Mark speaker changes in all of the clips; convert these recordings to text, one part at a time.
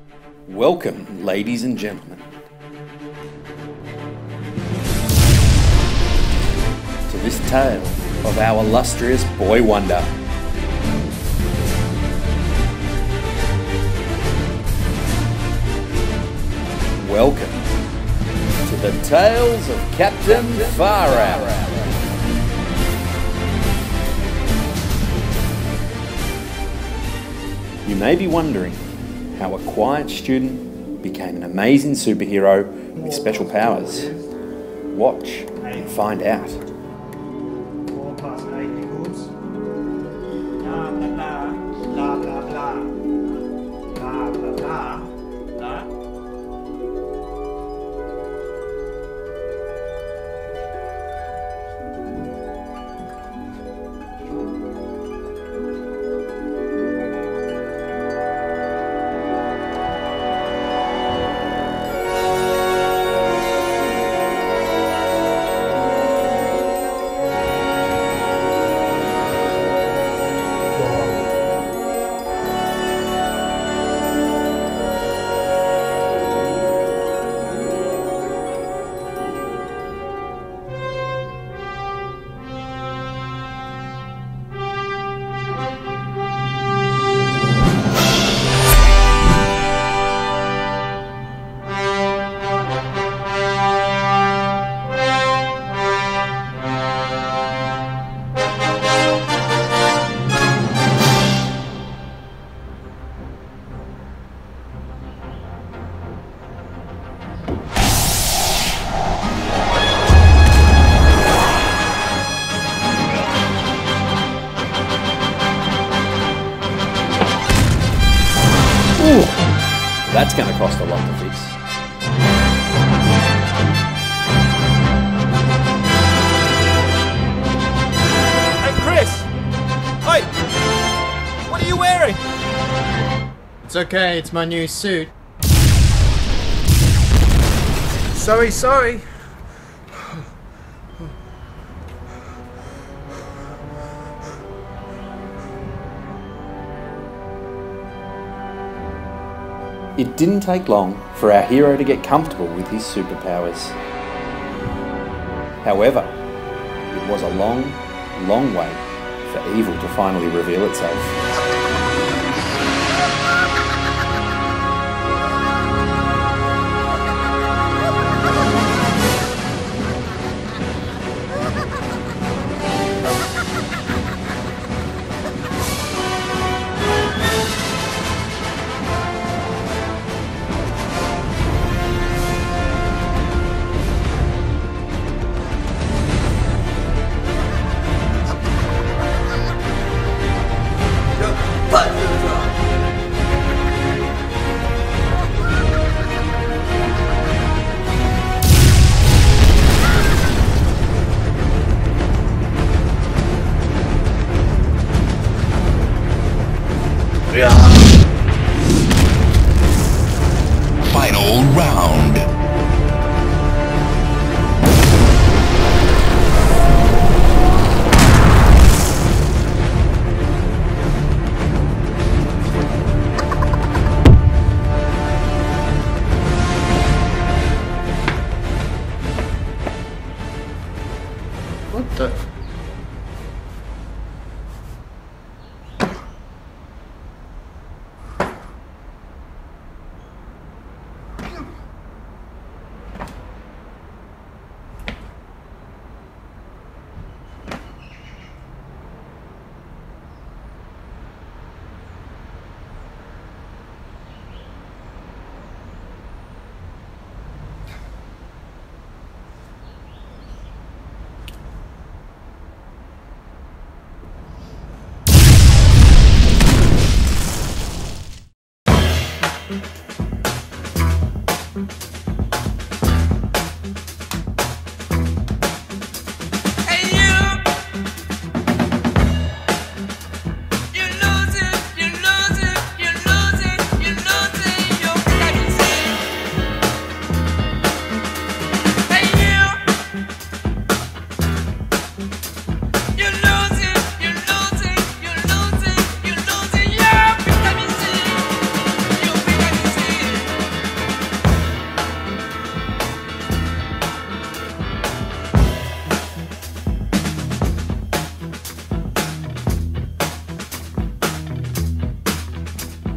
Speaker 1: Welcome, ladies and gentlemen, to this tale of our illustrious boy wonder. Welcome to the tales of Captain Far Out. You may be wondering how a quiet student became an amazing superhero with special powers. Watch and find out.
Speaker 2: 4 plus 8 equals blah blah blah blah blah blah blah blah blah.
Speaker 1: That's going to cost a lot to fix.
Speaker 3: Hey, Chris! Hey! What are you wearing?
Speaker 4: It's okay, it's my new suit.
Speaker 3: Sorry.
Speaker 1: It didn't take long for our hero to get comfortable with his superpowers. However, it was a long, long way for evil to finally reveal itself.
Speaker 5: Final round.
Speaker 4: What the?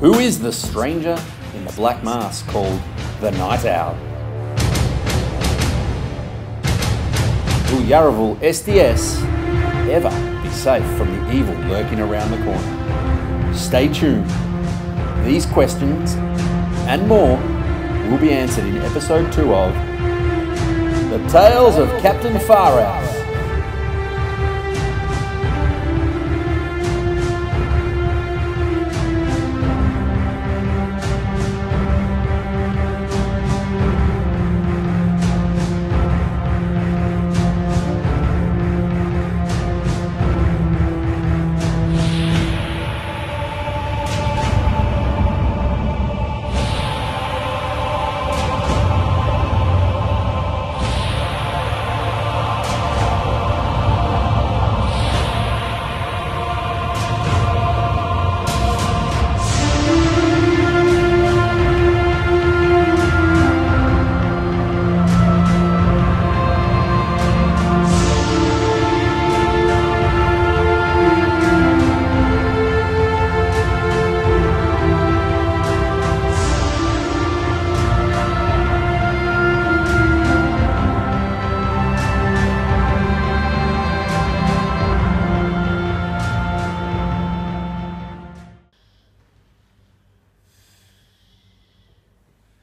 Speaker 1: Who is the stranger in the black mask called the Night Owl? Will Yarraville SDS ever be safe from the evil lurking around the corner? Stay tuned. These questions and more will be answered in episode 2 of The Tales of Captain Farout.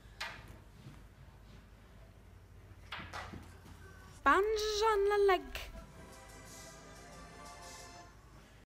Speaker 5: Sponge on the leg.